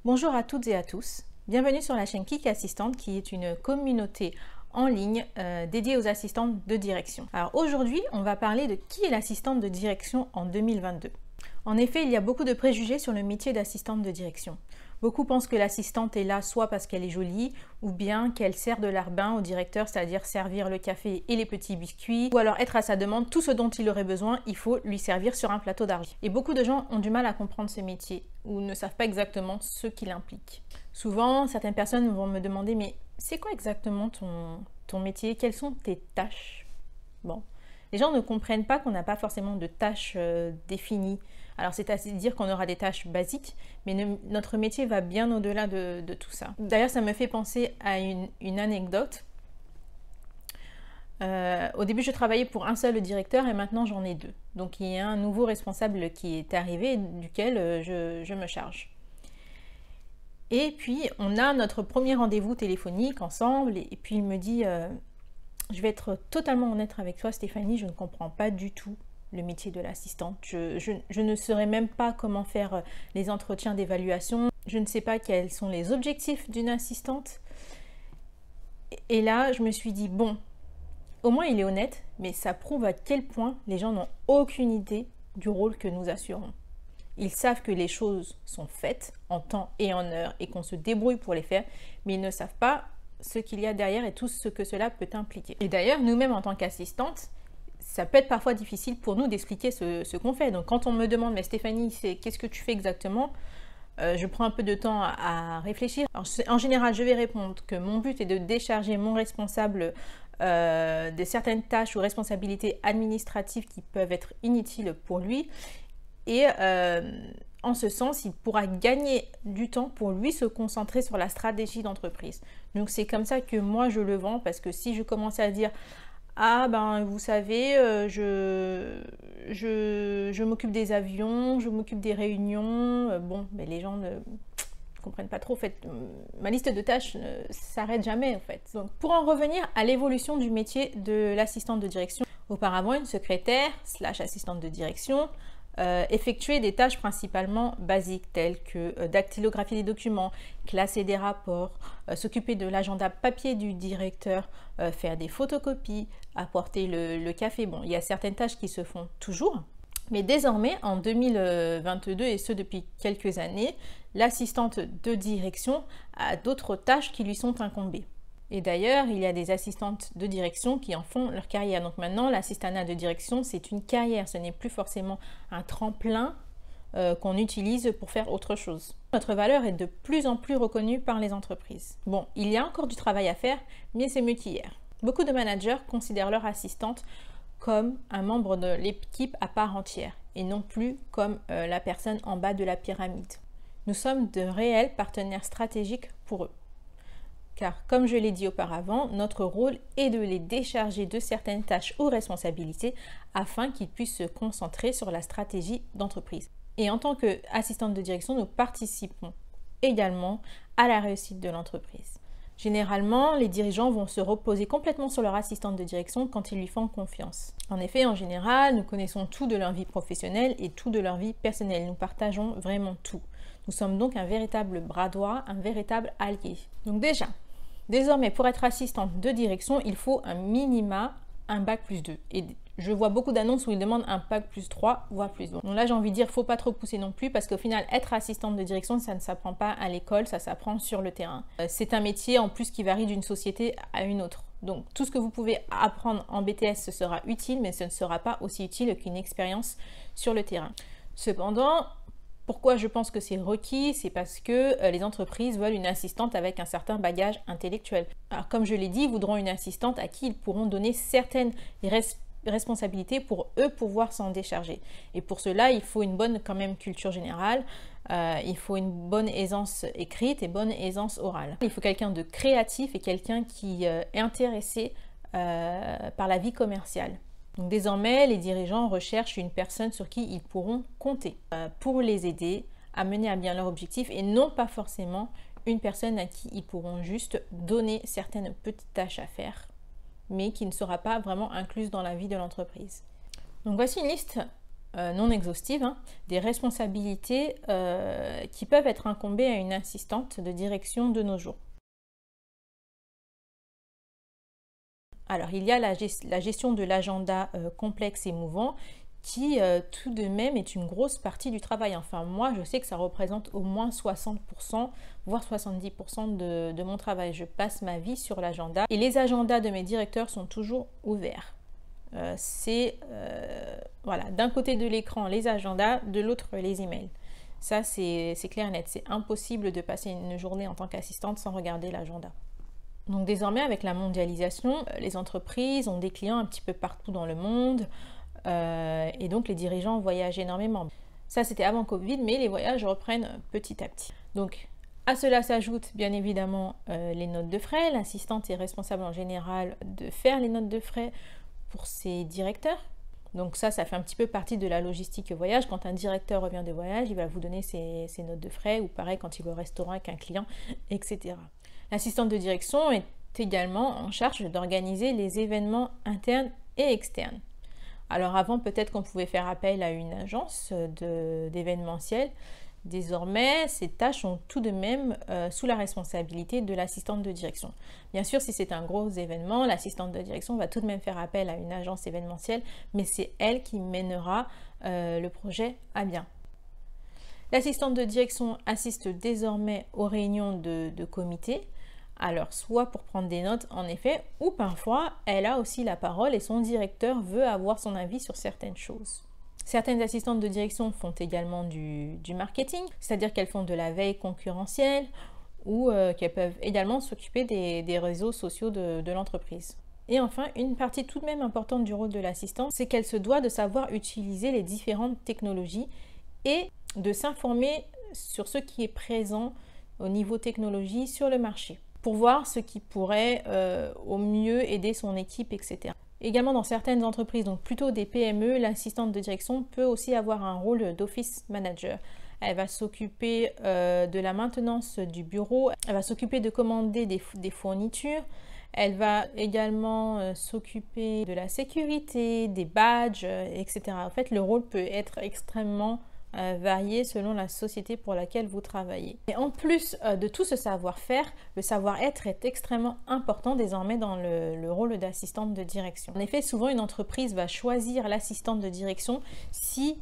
Bonjour à toutes et à tous, bienvenue sur la chaîne Kik Assistante qui est une communauté en ligne dédiée aux assistantes de direction. Alors aujourd'hui, on va parler de qui est l'assistante de direction en 2022. En effet, il y a beaucoup de préjugés sur le métier d'assistante de direction. Beaucoup pensent que l'assistante est là soit parce qu'elle est jolie ou bien qu'elle sert de larbin au directeur, c'est-à-dire servir le café et les petits biscuits, ou alors être à sa demande, tout ce dont il aurait besoin, il faut lui servir sur un plateau d'argent. Et beaucoup de gens ont du mal à comprendre ce métier ou ne savent pas exactement ce qu'il implique. Souvent, certaines personnes vont me demander « mais c'est quoi exactement ton métier? Quelles sont tes tâches ?» Bon, les gens ne comprennent pas qu'on n'a pas forcément de tâches définies. Alors c'est-à-dire qu'on aura des tâches basiques, mais notre métier va bien au-delà de tout ça. D'ailleurs, ça me fait penser à une anecdote. Au début, je travaillais pour un seul directeur et maintenant j'en ai deux. Donc il y a un nouveau responsable qui est arrivé, duquel je me charge. Et puis, on a notre premier rendez-vous téléphonique ensemble et puis il me dit je vais être totalement honnête avec toi, Stéphanie, je ne comprends pas du tout le métier de l'assistante. Je ne saurais même pas comment faire les entretiens d'évaluation. Je ne sais pas quels sont les objectifs d'une assistante. Et là, je me suis dit, bon, au moins il est honnête, mais ça prouve à quel point les gens n'ont aucune idée du rôle que nous assurons. Ils savent que les choses sont faites en temps et en heure et qu'on se débrouille pour les faire, mais ils ne savent pas ce qu'il y a derrière et tout ce que cela peut impliquer. Et d'ailleurs, nous-mêmes en tant qu'assistantes, ça peut être parfois difficile pour nous d'expliquer ce qu'on fait. Donc quand on me demande, mais Stéphanie, qu'est-ce que tu fais exactement? Je prends un peu de temps à réfléchir. Alors, en général, je vais répondre que mon but est de décharger mon responsable de certaines tâches ou responsabilités administratives qui peuvent être inutiles pour lui. Et en ce sens, il pourra gagner du temps pour lui se concentrer sur la stratégie d'entreprise. Donc c'est comme ça que moi je le vends, parce que si je commence à dire ah ben vous savez, je m'occupe des avions, je m'occupe des réunions, bon, mais les gens ne comprennent pas trop. En fait, ma liste de tâches ne s'arrête jamais en fait. Donc pour en revenir à l'évolution du métier de l'assistante de direction, auparavant une secrétaire / assistante de direction effectuer des tâches principalement basiques telles que dactylographier des documents, classer des rapports, s'occuper de l'agenda papier du directeur, faire des photocopies, apporter le café. Bon, il y a certaines tâches qui se font toujours, mais désormais en 2022 et ce depuis quelques années, l'assistante de direction a d'autres tâches qui lui sont incombées. Et d'ailleurs, il y a des assistantes de direction qui en font leur carrière. Donc maintenant, l'assistanat de direction, c'est une carrière. Ce n'est plus forcément un tremplin qu'on utilise pour faire autre chose. Notre valeur est de plus en plus reconnue par les entreprises. Bon, il y a encore du travail à faire, mais c'est mieux qu'hier. Beaucoup de managers considèrent leur assistante comme un membre de l'équipe à part entière et non plus comme la personne en bas de la pyramide. Nous sommes de réels partenaires stratégiques pour eux. Car, comme je l'ai dit auparavant, notre rôle est de les décharger de certaines tâches ou responsabilités afin qu'ils puissent se concentrer sur la stratégie d'entreprise. Et en tant qu'assistante de direction, nous participons également à la réussite de l'entreprise. Généralement, les dirigeants vont se reposer complètement sur leur assistante de direction quand ils lui font confiance. En effet, en général, nous connaissons tout de leur vie professionnelle et tout de leur vie personnelle. Nous partageons vraiment tout. Nous sommes donc un véritable bras droit, un véritable allié. Donc déjà, désormais, pour être assistante de direction, il faut un minima, un bac+2. Et je vois beaucoup d'annonces où ils demandent un bac+3, voire plus. Donc là, j'ai envie de dire, faut pas trop pousser non plus, parce qu'au final, être assistante de direction, ça ne s'apprend pas à l'école, ça s'apprend sur le terrain. C'est un métier en plus qui varie d'une société à une autre. Donc tout ce que vous pouvez apprendre en BTS, ce sera utile, mais ce ne sera pas aussi utile qu'une expérience sur le terrain. Cependant, pourquoi je pense que c'est requis? C'est parce que les entreprises veulent une assistante avec un certain bagage intellectuel. Alors comme je l'ai dit, ils voudront une assistante à qui ils pourront donner certaines responsabilités pour eux pouvoir s'en décharger. Et pour cela, il faut une bonne quand même culture générale, il faut une bonne aisance écrite et bonne aisance orale. Il faut quelqu'un de créatif et quelqu'un qui est intéressé par la vie commerciale. Donc désormais, les dirigeants recherchent une personne sur qui ils pourront compter pour les aider à mener à bien leur objectif et non pas forcément une personne à qui ils pourront juste donner certaines petites tâches à faire, mais qui ne sera pas vraiment incluse dans la vie de l'entreprise. Donc voici une liste non exhaustives, hein, des responsabilités qui peuvent être incombées à une assistante de direction de nos jours. Alors, il y a la gestion de l'agenda complexe et mouvant qui, tout de même, est une grosse partie du travail. Enfin, moi, je sais que ça représente au moins 60%, voire 70% de mon travail. Je passe ma vie sur l'agenda et les agendas de mes directeurs sont toujours ouverts. Voilà, d'un côté de l'écran, les agendas, de l'autre, les emails. Ça, c'est clair et net. C'est impossible de passer une journée en tant qu'assistante sans regarder l'agenda. Donc désormais, avec la mondialisation, les entreprises ont des clients un petit peu partout dans le monde et donc les dirigeants voyagent énormément. Ça, c'était avant Covid, mais les voyages reprennent petit à petit. Donc à cela s'ajoutent bien évidemment les notes de frais. L'assistante est responsable en général de faire les notes de frais pour ses directeurs. Donc ça fait un petit peu partie de la logistique voyage. Quand un directeur revient de voyage, il va vous donner ses notes de frais, ou pareil quand il va au restaurant avec un client, etc. L'assistante de direction est également en charge d'organiser les événements internes et externes. Alors avant, peut-être qu'on pouvait faire appel à une agence d'événementiel. Désormais, ces tâches sont tout de même sous la responsabilité de l'assistante de direction. Bien sûr, si c'est un gros événement, l'assistante de direction va tout de même faire appel à une agence événementielle, mais c'est elle qui mènera le projet à bien. L'assistante de direction assiste désormais aux réunions de comité. Alors, soit pour prendre des notes, en effet, ou parfois, elle a aussi la parole et son directeur veut avoir son avis sur certaines choses. Certaines assistantes de direction font également du marketing, c'est-à-dire qu'elles font de la veille concurrentielle ou qu'elles peuvent également s'occuper des réseaux sociaux de l'entreprise. Et enfin, une partie tout de même importante du rôle de l'assistante, c'est qu'elle se doit de savoir utiliser les différentes technologies et de s'informer sur ce qui est présent au niveau technologie sur le marché, pour voir ce qui pourrait au mieux aider son équipe, etc. Également dans certaines entreprises, donc plutôt des PME, l'assistante de direction peut aussi avoir un rôle d'office manager. Elle va s'occuper de la maintenance du bureau, elle va s'occuper de commander des fournitures, elle va également s'occuper de la sécurité, des badges, etc. En fait, le rôle peut être extrêmement varié selon la société pour laquelle vous travaillez. Et en plus de tout ce savoir-faire, le savoir-être est extrêmement important désormais dans le rôle d'assistante de direction. En effet, souvent une entreprise va choisir l'assistante de direction si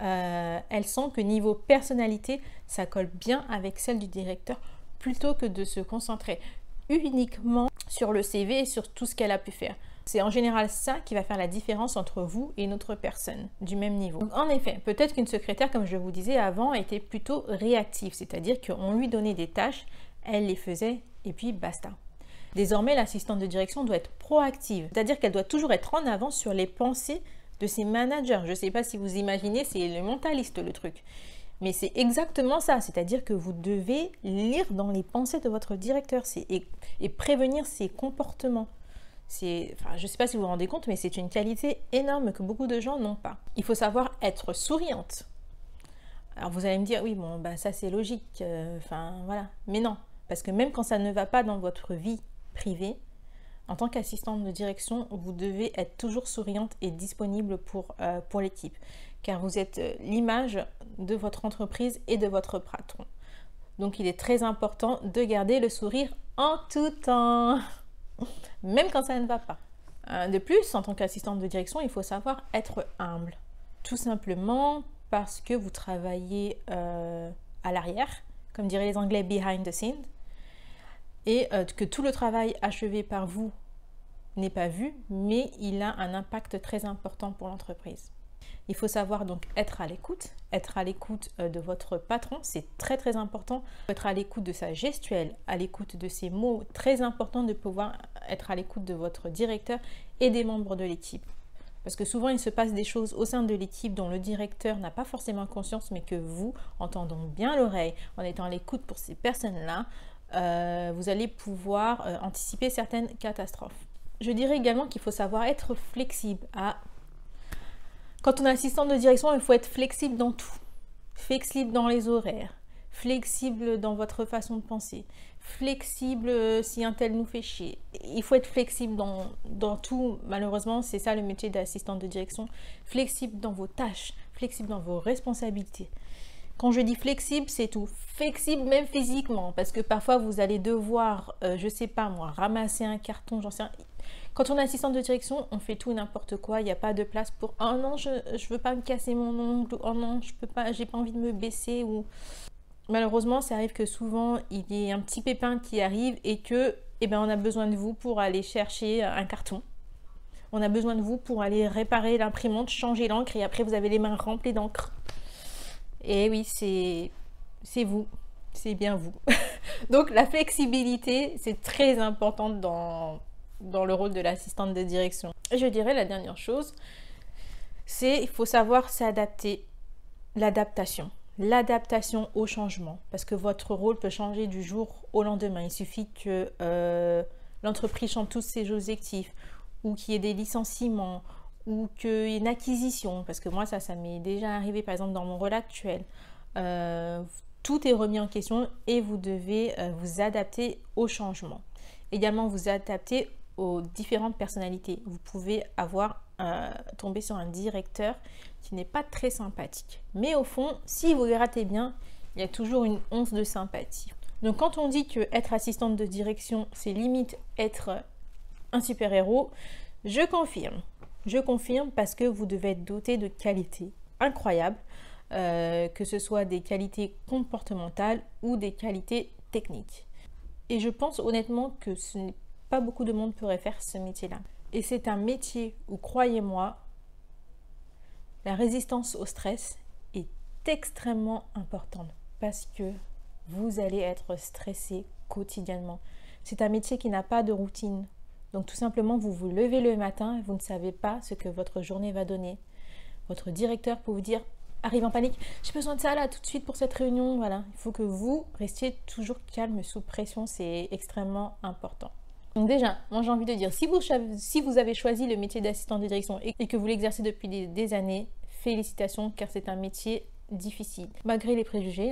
elle sent que niveau personnalité, ça colle bien avec celle du directeur, plutôt que de se concentrer uniquement sur le CV et sur tout ce qu'elle a pu faire. C'est en général ça qui va faire la différence entre vous et une autre personne du même niveau. Donc, en effet, peut-être qu'une secrétaire, comme je vous disais avant, était plutôt réactive, c'est-à-dire qu'on lui donnait des tâches, elle les faisait et puis basta. Désormais, l'assistante de direction doit être proactive, c'est-à-dire qu'elle doit toujours être en avance sur les pensées de ses managers. Je ne sais pas si vous imaginez, c'est le mentaliste le truc. Mais c'est exactement ça, c'est-à-dire que vous devez lire dans les pensées de votre directeur et prévenir ses comportements. Je ne sais pas si vous vous rendez compte, mais c'est une qualité énorme que beaucoup de gens n'ont pas. Il faut savoir être souriante. Alors vous allez me dire, oui, bon, bah, ça c'est logique, voilà. Mais non, parce que même quand ça ne va pas dans votre vie privée, en tant qu'assistante de direction, vous devez être toujours souriante et disponible pour l'équipe, car vous êtes l'image de votre entreprise et de votre patron. Donc il est très important de garder le sourire en tout temps. Même quand ça ne va pas. De plus, en tant qu'assistante de direction, il faut savoir être humble. Tout simplement parce que vous travaillez à l'arrière, comme diraient les Anglais, behind the scenes, et que tout le travail achevé par vous n'est pas vu, mais il a un impact très important pour l'entreprise. Il faut savoir donc être à l'écoute de votre patron, c'est très très important. Être à l'écoute de sa gestuelle, à l'écoute de ses mots, très important de pouvoir être à l'écoute de votre directeur et des membres de l'équipe. Parce que souvent il se passe des choses au sein de l'équipe dont le directeur n'a pas forcément conscience, mais que vous, en tendant bien l'oreille, en étant à l'écoute pour ces personnes-là, vous allez pouvoir anticiper certaines catastrophes. Je dirais également qu'il faut savoir être flexible. Quand on est assistant de direction, il faut être flexible dans tout. Flexible dans les horaires, flexible dans votre façon de penser, flexible si un tel nous fait chier. Il faut être flexible dans tout. Malheureusement, c'est ça le métier d'assistant de direction. Flexible dans vos tâches, flexible dans vos responsabilités. Quand je dis flexible, c'est tout. Flexible même physiquement, parce que parfois vous allez devoir, je sais pas moi, ramasser un carton, j'en sais rien. Quand on est assistante de direction, on fait tout et n'importe quoi. Il n'y a pas de place pour « Oh non, je veux pas me casser mon ongle » ou « Oh non, je peux pas, j'ai pas envie de me baisser » ou... Malheureusement, ça arrive que souvent, il y ait un petit pépin qui arrive et que, eh ben, on a besoin de vous pour aller chercher un carton. On a besoin de vous pour aller réparer l'imprimante, changer l'encre et après vous avez les mains remplies d'encre. Et oui, c'est vous, c'est bien vous. Donc la flexibilité, c'est très importante dans le rôle de l'assistante de direction. Et je dirais la dernière chose, c'est il faut savoir s'adapter, l'adaptation au changement, parce que votre rôle peut changer du jour au lendemain. Il suffit que l'entreprise change tous ses objectifs, ou qu'il y ait des licenciements, ou qu'il y ait une acquisition, parce que moi ça m'est déjà arrivé par exemple dans mon rôle actuel. Tout est remis en question et vous devez vous adapter au changement. Également vous adapter aux différentes personnalités. Vous pouvez tomber sur un directeur qui n'est pas très sympathique. Mais au fond, si vous grattez bien, il y a toujours une once de sympathie. Donc quand on dit que être assistante de direction, c'est limite être un super-héros, je confirme. Je confirme parce que vous devez être doté de qualités incroyables, que ce soit des qualités comportementales ou des qualités techniques. Et je pense honnêtement que ce n'est pas beaucoup de monde pourrait faire ce métier-là. Et c'est un métier où, croyez-moi, la résistance au stress est extrêmement importante parce que vous allez être stressé quotidiennement. C'est un métier qui n'a pas de routine. Donc tout simplement, vous vous levez le matin et vous ne savez pas ce que votre journée va donner. Votre directeur peut vous dire, arrive en panique, j'ai besoin de ça là tout de suite pour cette réunion. Voilà, il faut que vous restiez toujours calme sous pression, c'est extrêmement important. Donc déjà, moi j'ai envie de dire, si vous avez choisi le métier d'assistant de direction et que vous l'exercez depuis des années, félicitations car c'est un métier difficile. Malgré les préjugés,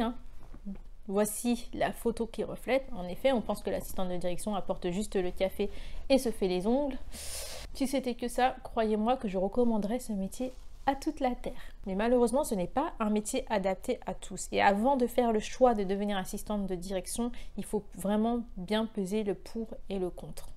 voici la photo qui reflète. En effet, on pense que l'assistante de direction apporte juste le café et se fait les ongles. Si c'était que ça, croyez-moi que je recommanderais ce métier à toute la terre. Mais malheureusement, ce n'est pas un métier adapté à tous. Et avant de faire le choix de devenir assistante de direction, il faut vraiment bien peser le pour et le contre.